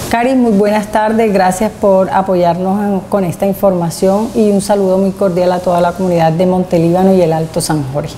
Cari, muy buenas tardes, gracias por apoyarnos con esta información y un saludo muy cordial a toda la comunidad de Montelíbano y el Alto San Jorge.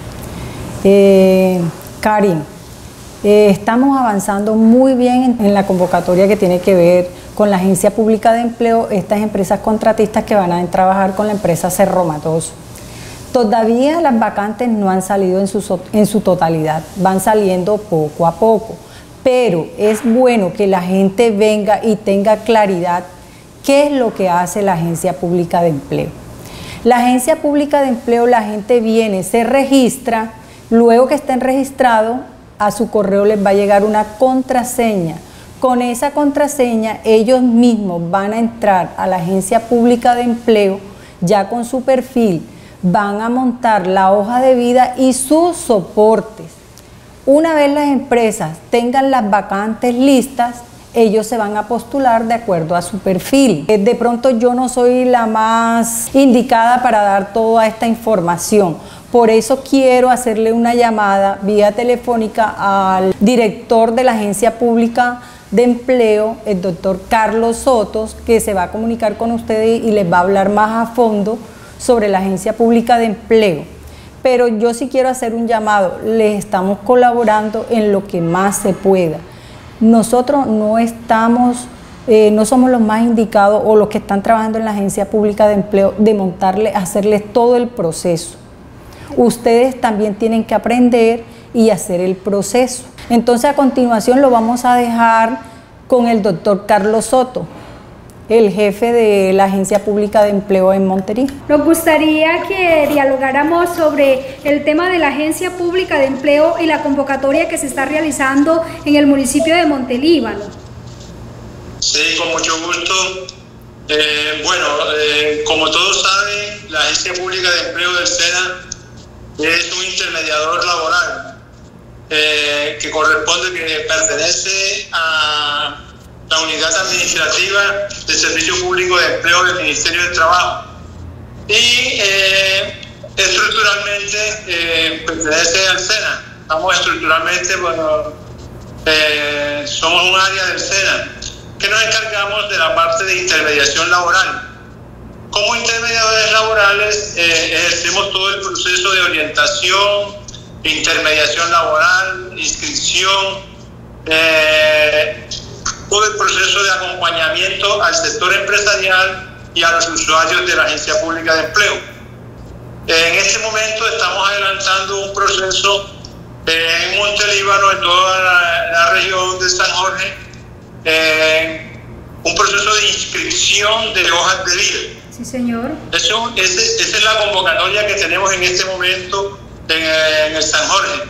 Cari, estamos avanzando muy bien en la convocatoria que tiene que ver con la Agencia Pública de Empleo, estas empresas contratistas que van a trabajar con la empresa Cerro Matoso. Todavía las vacantes no han salido en su totalidad, van saliendo poco a poco. Pero es bueno que la gente venga y tenga claridad qué es lo que hace la Agencia Pública de Empleo. La Agencia Pública de Empleo, la gente viene, se registra, luego que estén registrados, a su correo les va a llegar una contraseña. Con esa contraseña ellos mismos van a entrar a la Agencia Pública de Empleo, ya con su perfil, van a montar la hoja de vida y sus soportes. Una vez las empresas tengan las vacantes listas, ellos se van a postular de acuerdo a su perfil. De pronto yo no soy la más indicada para dar toda esta información. Por eso quiero hacerle una llamada vía telefónica al director de la Agencia Pública de Empleo, el doctor Carlos Sotos, que se va a comunicar con ustedes y les va a hablar más a fondo sobre la Agencia Pública de Empleo. Pero yo sí quiero hacer un llamado, les estamos colaborando en lo que más se pueda. Nosotros no somos los más indicados o los que están trabajando en la Agencia Pública de Empleo de hacerles todo el proceso. Ustedes también tienen que aprender y hacer el proceso. Entonces a continuación lo vamos a dejar con el doctor Carlos Soto, el jefe de la Agencia Pública de Empleo en Montería. Nos gustaría que dialogáramos sobre el tema de la Agencia Pública de Empleo y la convocatoria que se está realizando en el municipio de Montelíbano. Sí, con mucho gusto. Como todos saben, la Agencia Pública de Empleo del SENA es un intermediador laboral que pertenece a la unidad administrativa del Servicio Público de Empleo del Ministerio del Trabajo y estructuralmente pertenece al SENA. Estamos estructuralmente, somos un área del SENA que nos encargamos de la parte de intermediación laboral. Como intermediadores laborales ejercemos todo el proceso de orientación, intermediación laboral, inscripción, todo el proceso de acompañamiento al sector empresarial y a los usuarios de la Agencia Pública de Empleo. En este momento estamos adelantando un proceso en Montelíbano, en toda la región de San Jorge, un proceso de inscripción de hojas de vida. Sí, señor. Esa es la convocatoria que tenemos en este momento en el San Jorge.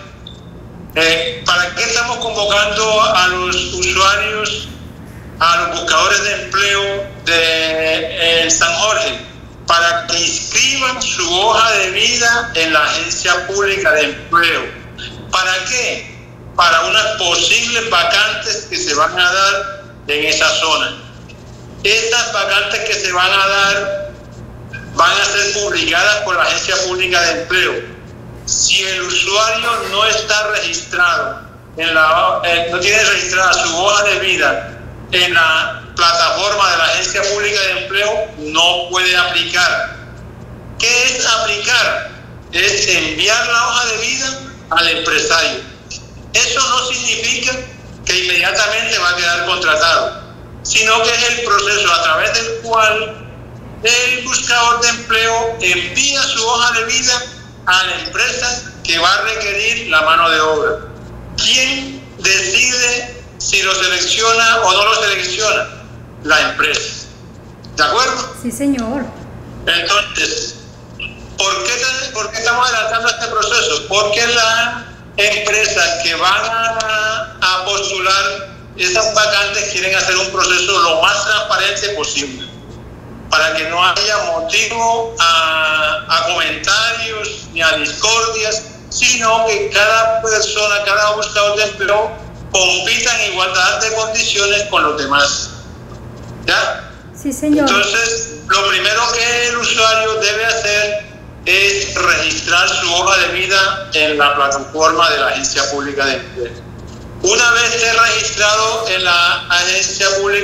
¿Para qué estamos convocando a los usuarios, a los buscadores de empleo de San Jorge? Para que inscriban su hoja de vida en la Agencia Pública de Empleo. ¿Para qué? Para unas posibles vacantes que se van a dar en esa zona. Estas vacantes que se van a dar van a ser publicadas por la Agencia Pública de Empleo. Si el usuario no está registrado, no tiene registrada su hoja de vida en la plataforma de la Agencia Pública de Empleo, no puede aplicar. ¿Qué es aplicar? Es enviar la hoja de vida al empresario. Eso no significa que inmediatamente va a quedar contratado, sino que es el proceso a través del cual el buscador de empleo envía su hoja de vida a la empresa que va a requerir la mano de obra. ¿Quién decide si lo selecciona o no lo selecciona? La empresa. ¿De acuerdo? Sí, señor. Entonces, ¿por qué estamos adelantando este proceso? Porque las empresas que van a postular esas vacantes quieren hacer un proceso lo más transparente posible, para que no haya motivo a comentarios ni a discordias, sino que cada persona, cada buscador de empleo compita en igualdad de condiciones con los demás. ¿Ya? Sí, señor. Entonces, lo primero que el usuario debe hacer es registrar su hoja de vida en la plataforma de la Agencia Pública de Empleo. Una vez esté registrado en la Agencia Pública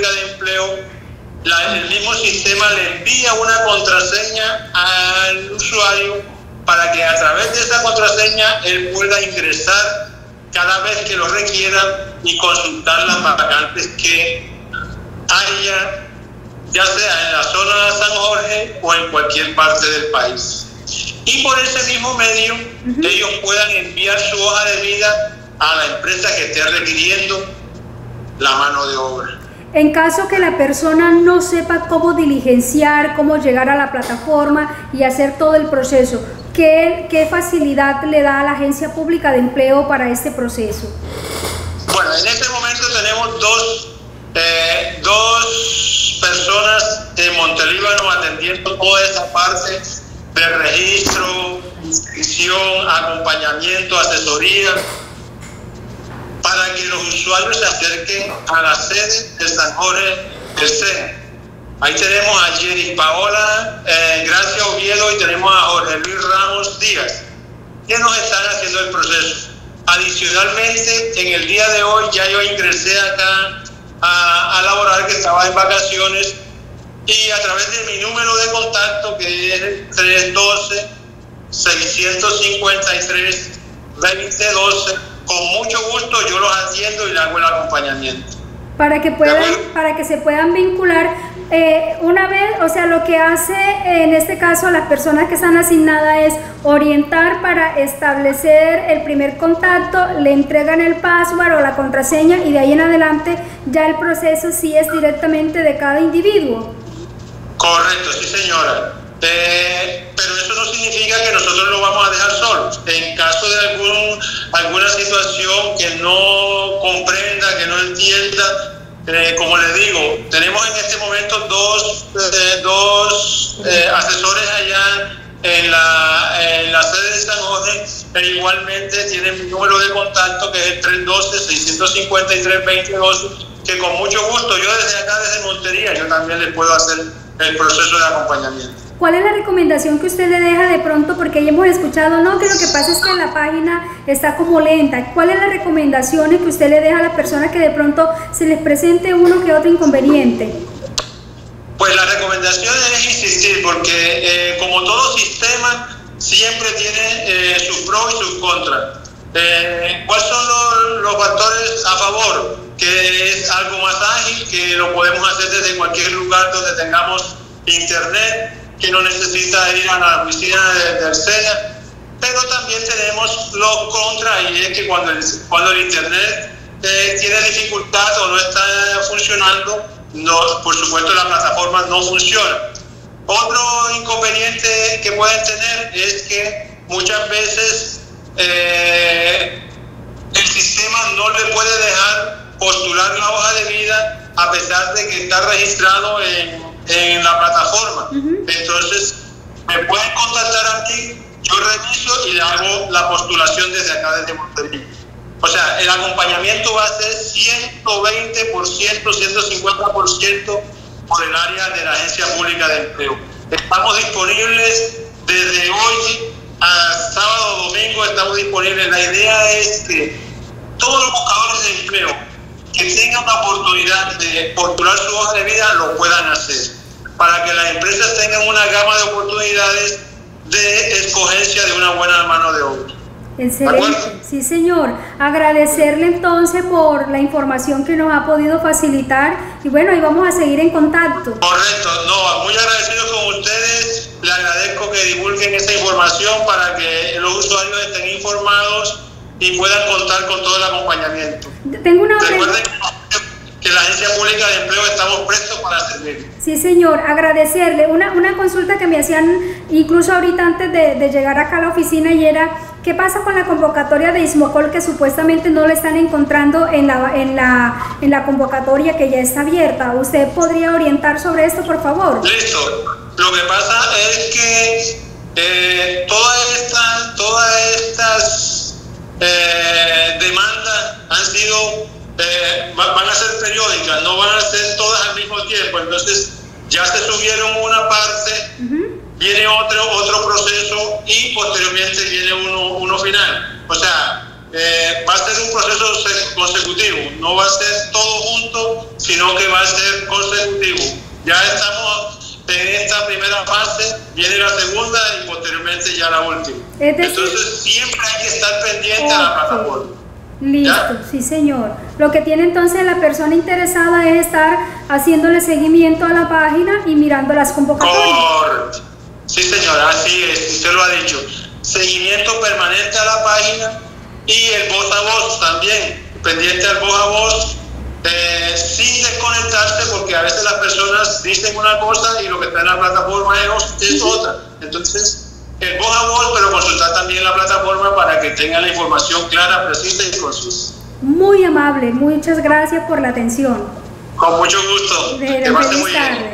Pública de Empleo, el mismo sistema le envía una contraseña al usuario para que a través de esa contraseña él pueda ingresar cada vez que lo requiera y consultar las vacantes que haya, ya sea en la zona de San Jorge o en cualquier parte del país. Y por ese mismo medio, ellos puedan enviar su hoja de vida a la empresa que esté requiriendo la mano de obra. En caso que la persona no sepa cómo diligenciar, cómo llegar a la plataforma y hacer todo el proceso, ¿qué facilidad le da a la Agencia Pública de Empleo para este proceso? Bueno, en este momento tenemos dos personas en Montelíbano atendiendo toda esa parte de registro, inscripción, acompañamiento, asesoría, para que los usuarios se acerquen a la sede de San Jorge del SENA. Ahí tenemos a Jenny Paola, Gracia Oviedo y tenemos a Jorge Luis Ramos Díaz, que nos están haciendo el proceso. Adicionalmente, en el día de hoy ya yo ingresé acá a laborar, que estaba en vacaciones, y a través de mi número de contacto, que es el 312-653-2012, con mucho gusto yo los atiendo y les hago el acompañamiento. Para que se puedan vincular una vez, o sea, lo que hace en este caso las personas que están asignadas es orientar para establecer el primer contacto, le entregan el password o la contraseña y de ahí en adelante ya el proceso sí es directamente de cada individuo. Correcto, sí señora. Pero eso no significa que nosotros lo vamos a dejar solos. En caso de alguna situación que no comprenda, que no entienda, como les digo, tenemos en este momento dos asesores allá en la sede de San Jorge, pero igualmente tienen mi número de contacto, que es el 312-653-2012, que con mucho gusto, yo desde acá, desde Montería, yo también les puedo hacer el proceso de acompañamiento. ¿Cuál es la recomendación que usted le deja de pronto? Porque ya hemos escuchado, no, que lo que pasa es que la página está como lenta. ¿Cuál es la recomendación que usted le deja a las personas que de pronto se les presente uno que otro inconveniente? Pues la recomendación es insistir, porque como todo sistema siempre tiene sus pros y sus contras. ¿Cuáles son los factores a favor? Que es algo más ágil, que lo podemos hacer desde cualquier lugar donde tengamos internet, que no necesita ir a la oficina del SENA, pero también tenemos los contras, y es que cuando el internet tiene dificultad o no está funcionando, por supuesto la plataforma no funciona. Otro inconveniente que pueden tener es que muchas veces el sistema no le puede dejar postular la hoja de vida a pesar de que está registrado en la plataforma. Entonces me pueden contactar a mí, yo reviso y le hago la postulación desde acá, desde Montería. O sea, el acompañamiento va a ser 120%, 150% por el área de la Agencia Pública de Empleo. Estamos disponibles desde hoy a sábado o domingo, estamos disponibles. La idea es que todos los buscadores de empleo que tengan la oportunidad de postular su hoja de vida lo puedan hacer, para que las empresas tengan una gama de oportunidades de escogencia de una buena mano de obra. Excelente, sí señor. Agradecerle entonces por la información que nos ha podido facilitar y bueno, y vamos a seguir en contacto. Correcto, no, muy agradecido con ustedes, le agradezco que divulguen esa información para que los usuarios estén informados y puedan contar con todo el acompañamiento. Tengo una Recuerden que la Agencia Pública de Empleo estamos prestos para servir. Sí señor, agradecerle. Una consulta que me hacían incluso ahorita antes de llegar acá a la oficina, y era ¿qué pasa con la convocatoria de Ismocol, que supuestamente no le están encontrando en la convocatoria que ya está abierta? ¿Usted podría orientar sobre esto, por favor? Listo. Lo que pasa es que todas estas demandas han sido van a ser periódicas, no van a ser todas al mismo tiempo. Entonces ya se subieron una parte, viene otro proceso y posteriormente viene uno final. O sea, va a ser un proceso consecutivo, no va a ser todo junto, sino que va a ser consecutivo. Ya estamos en esta primera fase, viene la segunda y posteriormente ya la última. Entonces siempre hay que estar pendiente a la plataforma. Listo, ¿ya? Sí señor. Lo que tiene entonces la persona interesada es estar haciéndole seguimiento a la página y mirando las convocatorias. Correcto. Sí señora, así es, usted lo ha dicho. Seguimiento permanente a la página y el voz a voz también, pendiente al voz a voz, sin desconectarse, porque a veces las personas dicen una cosa y lo que está en la plataforma es otra. Entonces, el voz a voz, pero consultar también la plataforma para que tengan la información clara, precisa y concisa. Muy amable, muchas gracias por la atención. Con mucho gusto. Que pase muy bien.